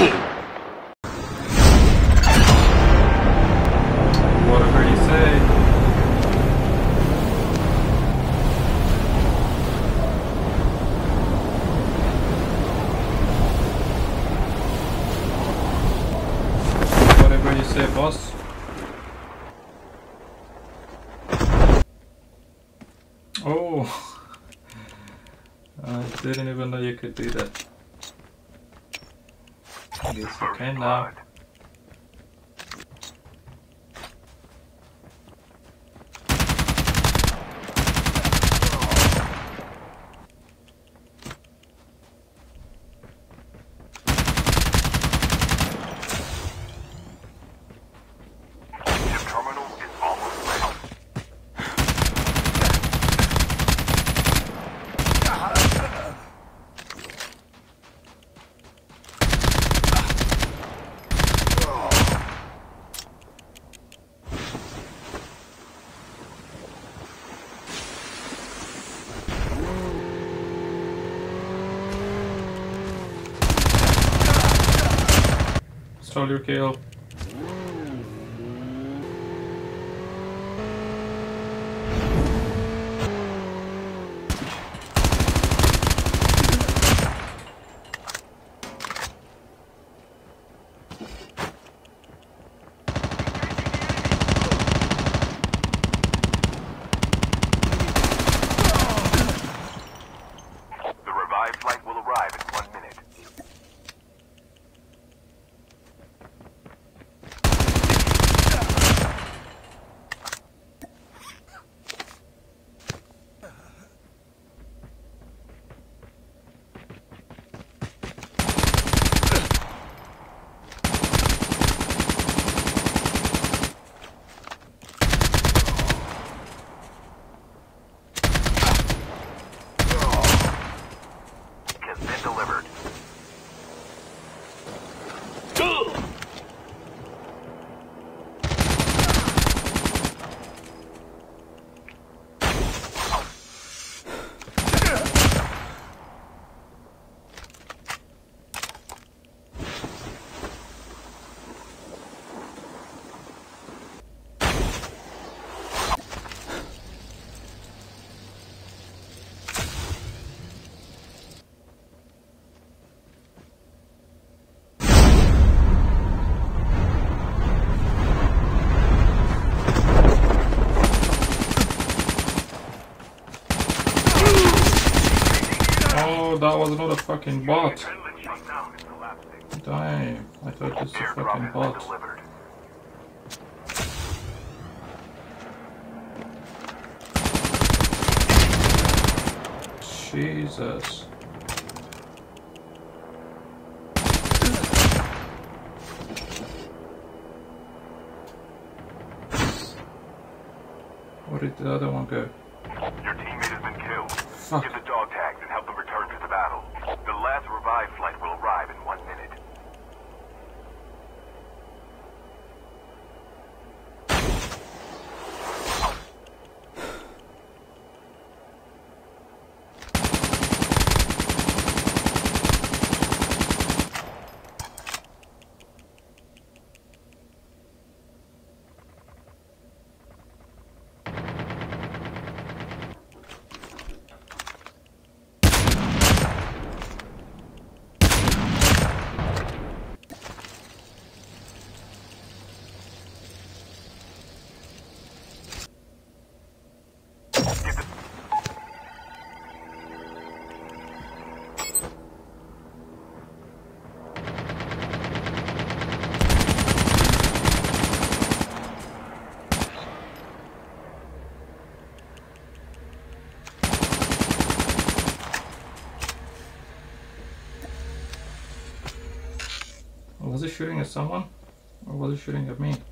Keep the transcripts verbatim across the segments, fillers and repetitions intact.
Whatever you say. Whatever you say, boss. Oh, I didn't even know you could do that. I guess I can now. Stole your kill. The revived flight will arrive in one minute. Has been delivered. Oh, that was not a fucking bot. Damn, I thought this was a fucking bot. Jesus. Where did the other one go? Your teammate has been killed. Fuck. Get the dog tags and help them return to the battle. The last revived flight will arrive in one minute. Was he shooting at someone? Or was he shooting at me?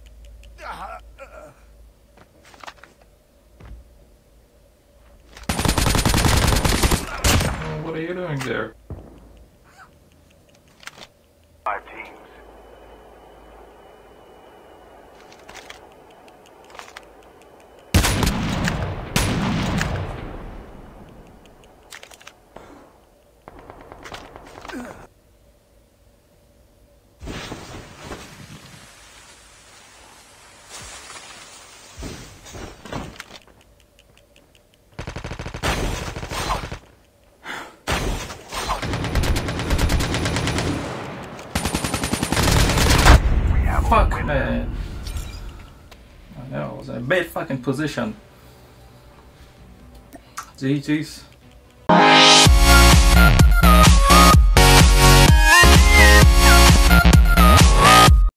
Oh, what are you doing there? Five teams. Man. I know, I was in a bad fucking position. G G's.